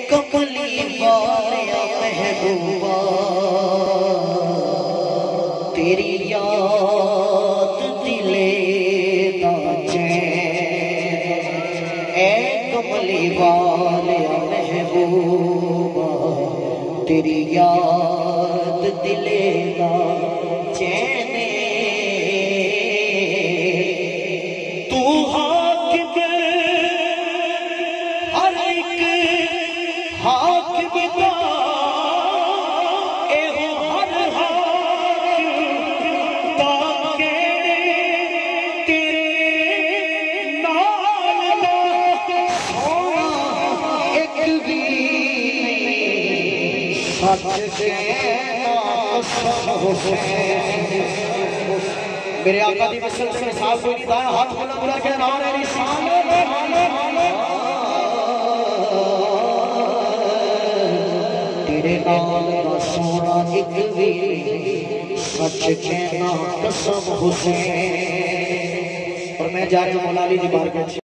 کملی والیا محبوبہ تیری یاد دلے دا چین اے کملی والیا محبوبہ تیری یاد دلے دا چین میرے آقا دی وصل سے مثال کوئی نہیں دایا ہاتھ بلند بلا کے نعرہ رسالت تیرے نام کا سونا ایک بھی سچ کہنا قسم حسین اور میں جا رہا ہوں مولا علی دی بارگاہ